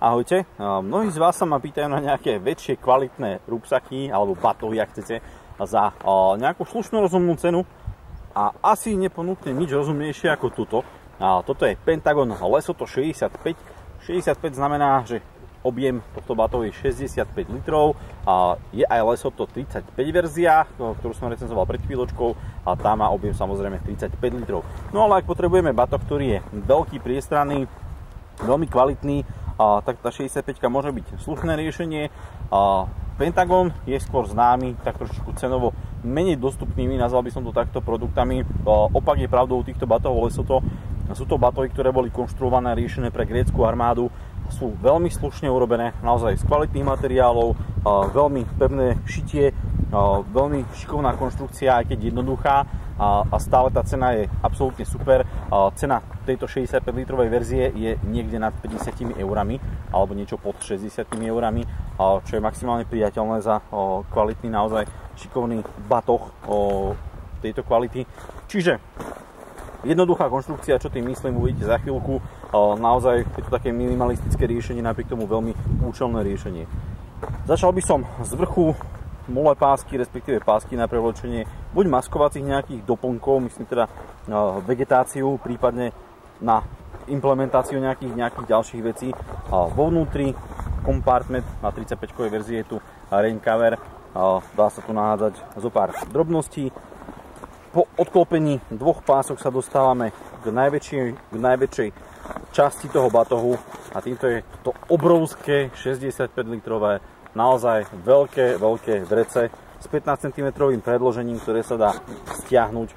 Ahojte, mnohí z vás sa ma pýtajú na nejaké väčšie kvalitné rúbsaky alebo batohy, ak chcete, za nejakú slušnú rozumnú cenu a asi neponúkne nič rozumnejšie ako túto. Toto je Pentagon Lesotho 65. 65 znamená, že objem tohto batohu je 65 litrov. Je aj Lesotho 35 verzia, ktorú som recenzoval pred chvíľočkou, a tá má objem samozrejme 35 litrov. No ale ak potrebujeme batoh, ktorý je veľký, priestranný, veľmi kvalitný, tak tá 65 môže byť slušné riešenie. Pentagon je skôr známy tak trošku cenovo menej dostupnými, nazval by som to takto, produktami. Opak je pravdou týchto batohov Lesotho. Sú to batohy, ktoré boli konštruované a riešené pre grécku armádu. Sú veľmi slušne urobené, naozaj z kvalitných materiálov, veľmi pevné šitie, veľmi šikovná konštrukcia, aj keď jednoduchá, a stále tá cena je absolútne super. Cena tejto 65 litrovej verzie je niekde nad 50 eurami alebo niečo pod 60 eurami, čo je maximálne priateľné za kvalitný, naozaj šikovný batoh tejto kvality. Čiže jednoduchá konštrukcia, čo tým myslím, uvidíte za chvíľku. Naozaj je to také minimalistické riešenie, napriek tomu veľmi účelné riešenie. Začal by som z vrchu, molé pásky, respektíve pásky na prevlečenie buď maskovacích nejakých doplnkov, myslím teda vegetáciu, prípadne na implementáciu nejakých ďalších vecí. Vo vnútri kompartment na 35-kovej verzii je tu rain cover, dá sa tu nahádzať zo pár drobností. Po odklopení dvoch pások sa dostávame k najväčšej časti toho batohu, a týmto je to obrovské 65 litrové, naozaj veľké vrece s 15 cm predložením, ktoré sa dá stiahnuť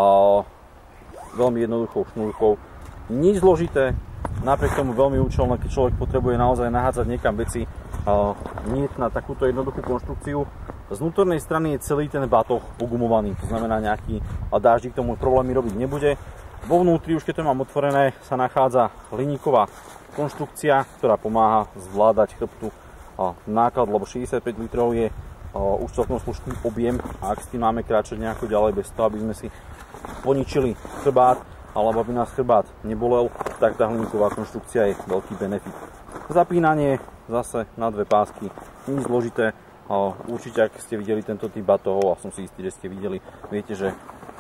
veľmi jednoduchou šnúrkou. Nič zložité, napriek tomu veľmi účelné, keď človek potrebuje naozaj nahádzať niekam veci. Nie na takúto jednoduchú konštrukciu. Z vnútornej strany je celý ten batoh ugumovaný, to znamená, nejaký dáždik tomu problémy robiť nebude. Vo vnútri, už keď to mám otvorené, sa nachádza hliníková konštrukcia, ktorá pomáha zvládať chrbtu náklad, lebo 65 litrov je už celkom slušný objem, a ak s tým máme kráčať nejako ďalej bez toho, aby sme si poničili chrbát, alebo aby nás chrbát nebolel, tak tá hliníková konštrukcia je veľký benefit. Zapínanie zase na dve pásky, nič zložité. Určite, ak ste videli tento typ batohov, a som si istý, že ste videli, viete, že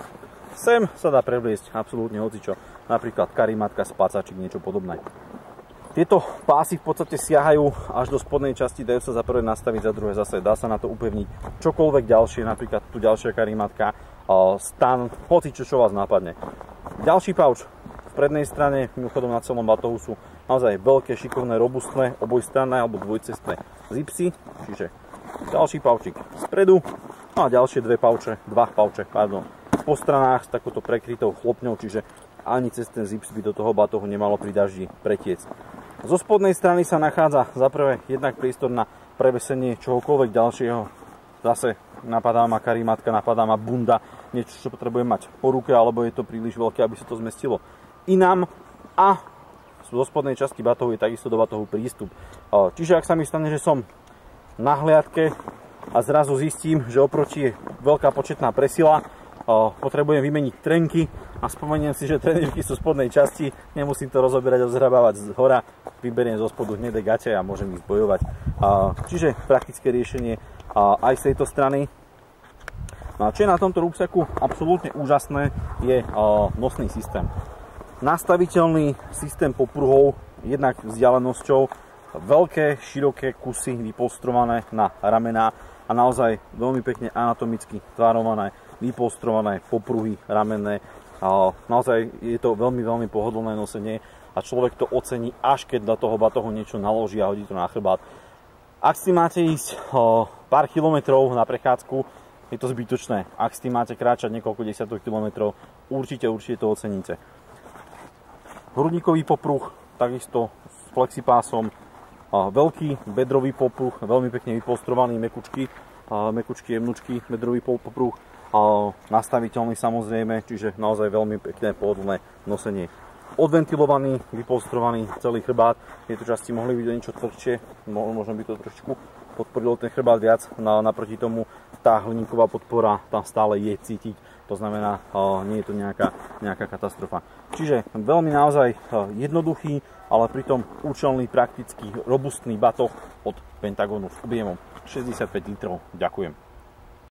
sem sa dá prevliesť absolútne hocičo, napríklad karimátka, spacáčik, niečo podobné. Tieto pásy v podstate siahajú až do spodnej časti, dajú sa za prvé nastaviť, za druhé zase dá sa na to upevniť čokoľvek ďalšie, napríklad tu ďalšia karimátka, stan, hocičo, čo vás nápadne. Ďalší pouch v prednej strane, mimochodom na celom batohu sú naozaj veľké, šikovné, robustné, obojstranné alebo dvojcestné zipsy, čiže ďalší pouchik spredu, no a ďalšie dva pouche po stranách s takouto prekrytou chlopňou, čiže ani cez ten zips by do toho batohu nemalo pri daždi pretiecť. Zo spodnej strany sa nachádza za prvé jednak priestor na prevesenie čohokoľvek ďalšieho. Zase napadá ma karimátka, napadá ma bunda, niečo, čo potrebujem mať po ruke, alebo je to príliš veľké, aby sa to zmestilo inám. A zo spodnej časti batohu je takisto do batohu prístup. Čiže ak sa mi stane, že som na hliadke a zrazu zistím, že oproti je veľká početná presila, potrebujem vymeniť trenky a spomeniem si, že trenírky sú v spodnej časti, nemusím to rozoberať a zhrabávať z hora, vyberiem zo spodu hnedé gate a môžem ísť bojovať. Čiže praktické riešenie aj z tejto strany. No a čo je na tomto rúbsaku absolútne úžasné, je nosný systém. Nastaviteľný systém popruhov, jednak vzdialenosťou, veľké, široké kusy vypolstrované na ramená a naozaj veľmi pekne anatomicky tvárované, vypolstrované popruhy ramenné. Naozaj je to veľmi pohodlné nosenie a človek to ocení, až keď do toho batohu niečo naloží a hodí to na chrbát. Ak s tým máte ísť pár kilometrov na prechádzku, je to zbytočné. Ak s tým máte kráčať niekoľko desiatok kilometrov, určite to oceníte. Hrudníkový popruh, takisto s flexipásom, veľký bedrový popruh, veľmi pekne vypolstrovaný, mekučky, jemnučky, bedrový popruh, nastaviteľný samozrejme, čiže naozaj veľmi pekné pohodlné nosenie. Odventilovaný, vypolstrovaný celý chrbát, tieto časti mohli byť niečo tvrdšie, možno by to trošku podporilo ten chrbát viac, naproti tomu tá hliníková podpora tam stále je cítiť, to znamená, nie je to nejaká katastrofa. Čiže veľmi naozaj jednoduchý, ale pritom účelný, praktický, robustný batoh od Pentagonu s objemom 65 litrov. Ďakujem.